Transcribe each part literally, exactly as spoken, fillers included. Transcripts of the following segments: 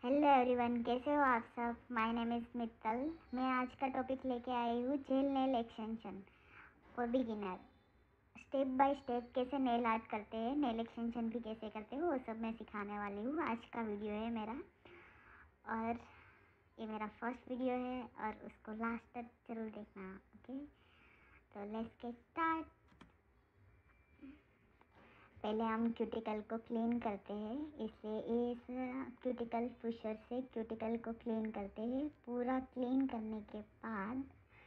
Hello everyone, कैसे हो आप सब। My name is Mittal. मैं आज का टॉपिक लेके आई हूँ gel nail extension for beginner. Step by step कैसे नेल आर्ट करते हैं, नेल एक्सटेंशन भी कैसे करते हैं, वो सब मैं सिखाने वाली हूँ। आज का वीडियो है मेरा, और ये मेरा फर्स्ट वीडियो है, और उसको लास्ट तक जरूर देखना। ओके, तो लेट्स गेट स्टार्ट। पहले हम क्यूटिकल को क्लीन करते हैं। इसलिए इस क्यूटिकल पुशर से क्यूटिकल को क्लीन करते हैं। पूरा क्लीन करने के बाद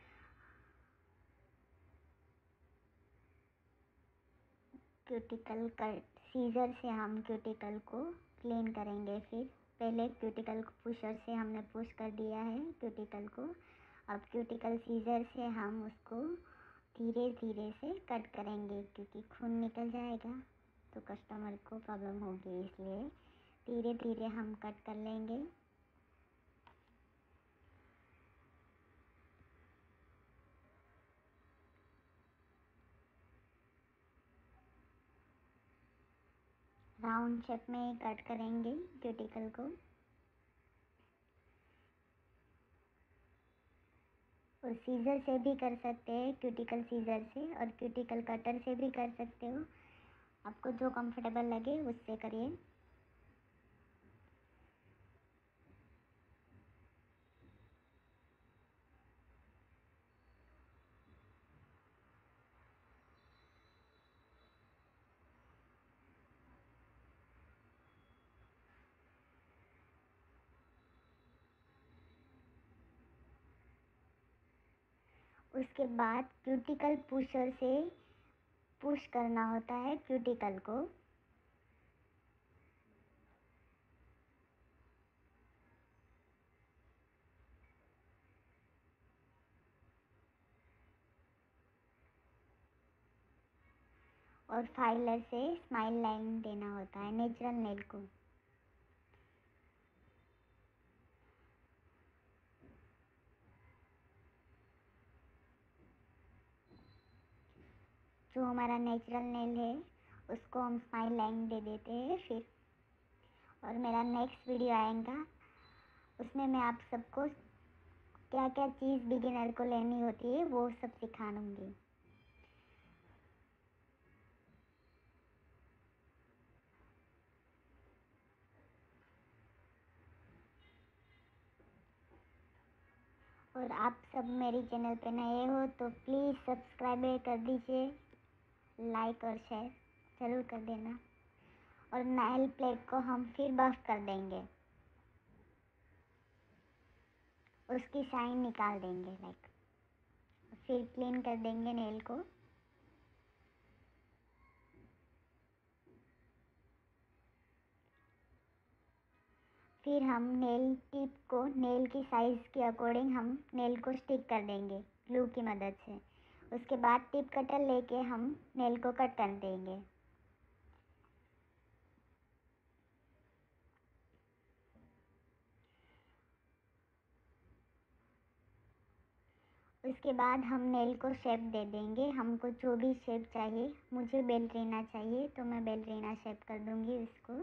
क्यूटिकल कट सीजर से हम क्यूटिकल को क्लीन करेंगे। फिर पहले क्यूटिकल पुशर से हमने पुश कर दिया है क्यूटिकल को। अब क्यूटिकल सीजर से हम उसको धीरे धीरे से कट करेंगे, क्योंकि खून निकल जाएगा तो कस्टमर को प्रॉब्लम होगी। इसलिए धीरे धीरे हम कट कर लेंगे। राउंड शेप में कट करेंगे क्यूटिकल को। और सीजर से भी कर सकते हैं, क्यूटिकल सीजर से, और क्यूटिकल कटर से भी कर सकते हो। आपको जो कंफर्टेबल लगे उससे करिए। उसके बाद क्यूटिकल पुशर से पुश करना होता है क्यूटिकल को। और फाइलर से स्माइल लाइन देना होता है नेचुरल नेल को। जो हमारा नेचुरल नेल है उसको हम स्माइल लाइन दे देते हैं। फिर और मेरा नेक्स्ट वीडियो आएगा, उसमें मैं आप सबको क्या क्या चीज़ बिगिनर को लेनी होती है वो सब सिखा दूँगी। और आप सब मेरी चैनल पे नए हो तो प्लीज़ सब्सक्राइब कर दीजिए, लाइक और शेयर ज़रूर कर देना। और नेल प्लेट को हम फिर बफ कर देंगे, उसकी शाइन निकाल देंगे लाइक। फिर क्लीन कर देंगे नेल को। फिर हम नेल टिप को नेल की साइज़ के अकॉर्डिंग हम नेल को स्टिक कर देंगे ग्लू की मदद से। उसके बाद टिप कटर लेके हम नेल को कट कर देंगे। उसके बाद हम नेल को शेप दे देंगे, हमको जो भी शेप चाहिए। मुझे बेलरीना चाहिए तो मैं बेलरीना शेप कर दूंगी इसको।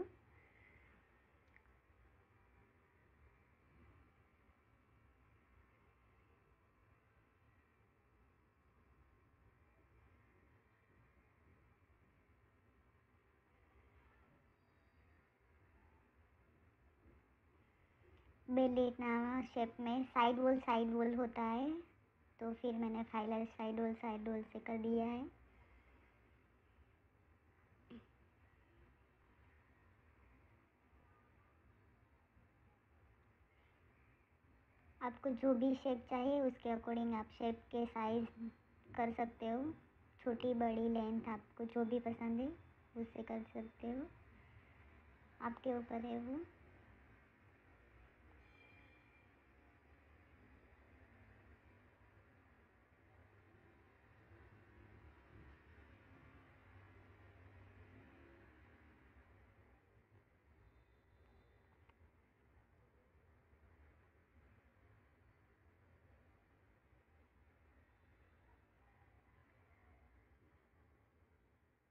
बेलरीना शेप में साइड वॉल साइड वॉल होता है, तो फिर मैंने filer side wall side wall से कर दिया है। आपको जो भी शेप चाहिए उसके अकॉर्डिंग आप शेप के साइज़ कर सकते हो। छोटी बड़ी लेंथ आपको जो भी पसंद है उससे कर सकते हो, आपके ऊपर है वो।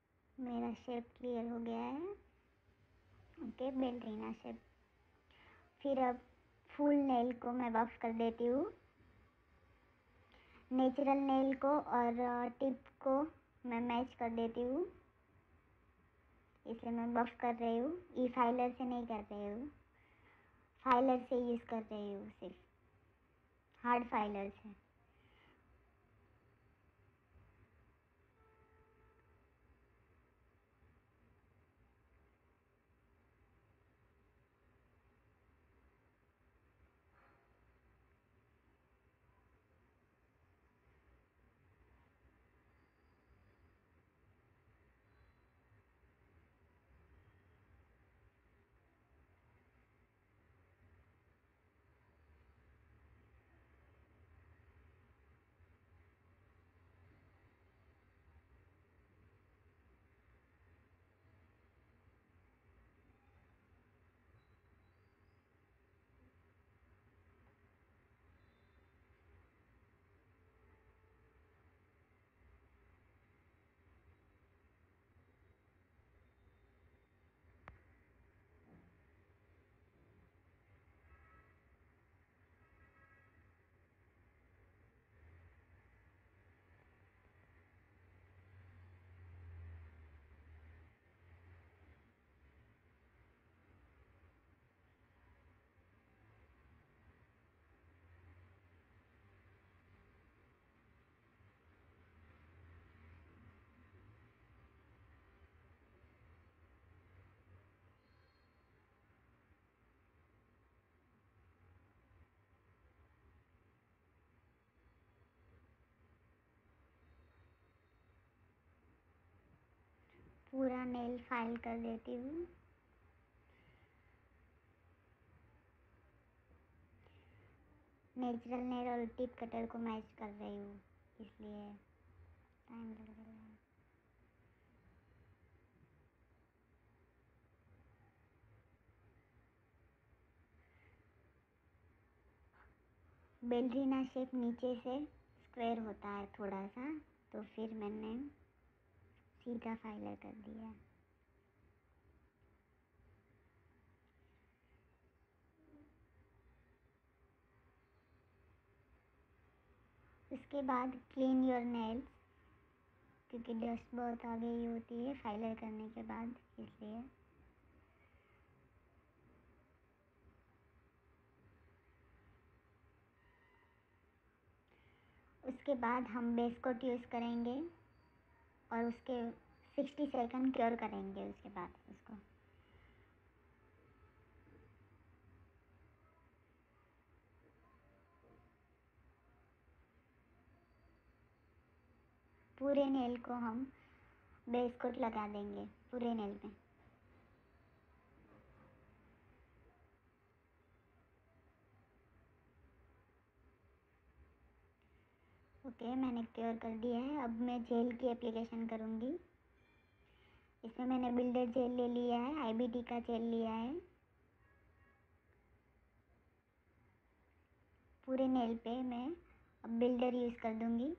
मेरा शेप क्लियर हो गया है। Okay, ballerina shape. फिर अब फुल नेल को मैं बफ कर देती हूँ। नेचुरल नेल को और टिप को मैं मैच कर देती हूँ, इसलिए मैं बफ कर रही हूँ। ई फाइलर से नहीं कर रही हूँ, फाइलर से यूज़ कर रही हूँ, सिर्फ हार्ड फाइलर से। पूरा नेल फाइल कर देती हूँ। नेचुरल नेल और टिप कटर को मैच कर रही हूँ, इसलिए टाइम लग रहा है। बेलरीना शेप नीचे से स्क्वायर होता है थोड़ा सा, तो फिर मैंने सीधा फाइलर कर दिया। उसके बाद क्लीन योर नेल्स, क्योंकि डस्ट बहुत आ गई होती है फाइलर करने के बाद, इसलिए। उसके बाद हम बेस कोट यूज़ करेंगे और उसके सिक्सटी सेकंड क्योर करेंगे उसके बाद उसको। पूरे नेल को हम बेस कोट लगा देंगे पूरे नेल पे। ओके, मैंने क्योर कर दिया है। अब मैं जेल की एप्लीकेशन करूँगी। इसमें मैंने बिल्डर जेल ले लिया है, आईबीटी का जेल लिया है। पूरे नेल पे मैं अब बिल्डर यूज़ कर दूँगी।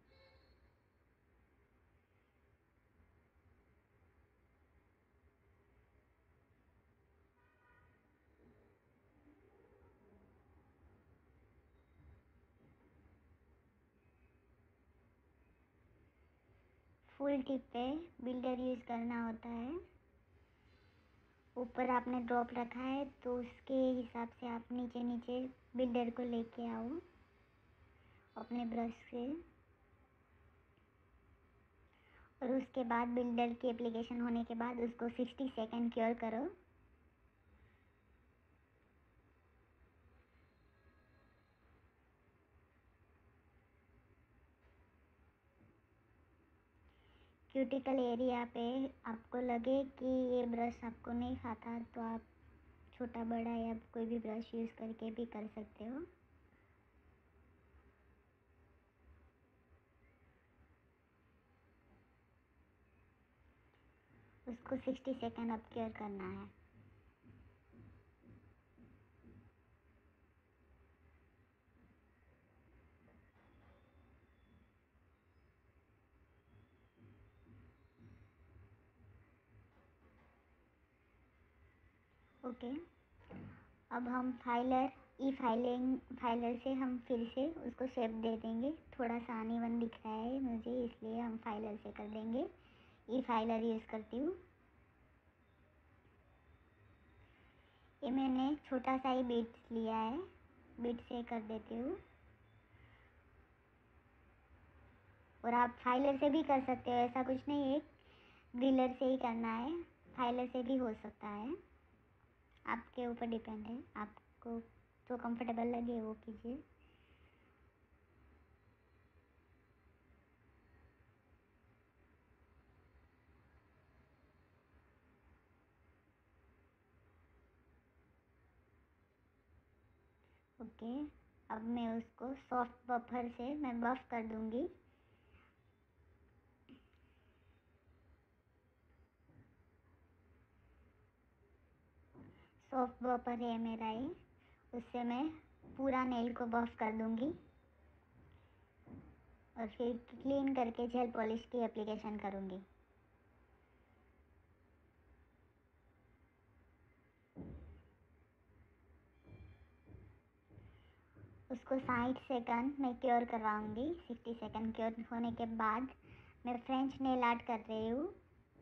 फुल टिप पे बिल्डर यूज़ करना होता है। ऊपर आपने ड्रॉप रखा है तो उसके हिसाब से आप नीचे नीचे बिल्डर को लेके आओ अपने ब्रश से, और उसके बाद बिल्डर की एप्लीकेशन होने के बाद उसको सिक्सटी सेकंड क्योर करो। क्यूटिकल एरिया पे आपको लगे कि ये ब्रश आपको नहीं खाता तो आप छोटा बड़ा या कोई भी ब्रश यूज़ करके भी कर सकते हो। उसको सिक्सटी सेकंड अब क्योर करना है। ओके, अब हम फाइलर ई फाइलिंग फाइलर से हम फिर से उसको शेप दे देंगे। थोड़ा सा अनइवन दिख रहा है मुझे, इसलिए हम फाइलर से कर देंगे। ई फाइलर यूज़ करती हूँ। ये मैंने छोटा सा ही बीट्स लिया है, बीट से कर देती हूँ। और आप फाइलर से भी कर सकते हो, ऐसा कुछ नहीं है ड्रिलर से ही करना है, फाइलर से भी हो सकता है, आपके ऊपर डिपेंड है। आपको जो कंफर्टेबल लगे वो कीजिए। ओके, अब मैं उसको सॉफ्ट बफर से मैं बफ कर दूंगी। सॉफ्ट बफर है मेरा ये, उससे मैं पूरा नेल को बफ कर दूंगी और फिर क्लीन करके जेल पॉलिश की एप्लीकेशन करूंगी। उसको साठ सेकंड मैं क्योर करवाऊंगी। सिक्सटी सेकंड क्योर होने के बाद मैं फ्रेंच नेल आर्ट कर रही हूँ।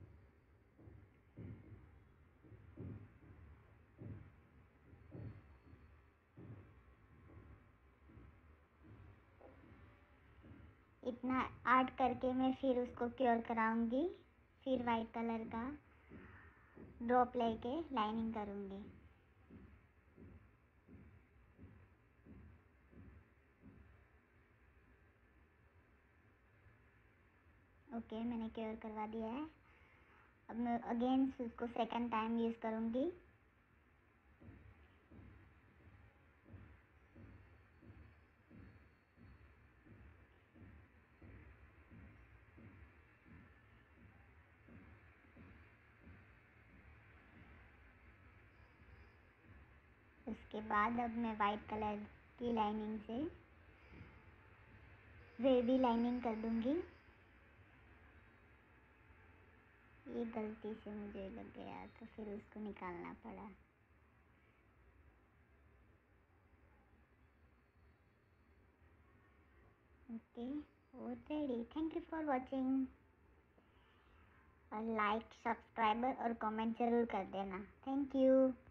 इतना आर्ट करके मैं फिर उसको क्योर कराऊंगी। फिर वाइट कलर का ड्रॉप लेके लाइनिंग करूंगी। ओके, मैंने क्योर करवा दिया है। अब मैं अगेन उसको सेकंड टाइम यूज़ करूंगी। उसके बाद अब मैं वाइट कलर की लाइनिंग से वेवी लाइनिंग कर दूंगी। ये गलती से मुझे लग गया तो फिर उसको निकालना पड़ा। ओके, वो ready. Thank you for watching. और लाइक, सब्सक्राइबर और कमेंट ज़रूर कर देना। Thank you.